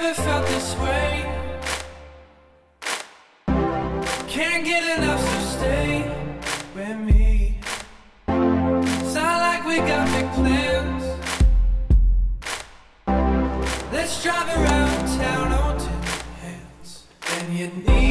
never felt this way. Can't get enough, so stay with me. Sound like we got big plans. Let's drive around town on 10 hands. And you need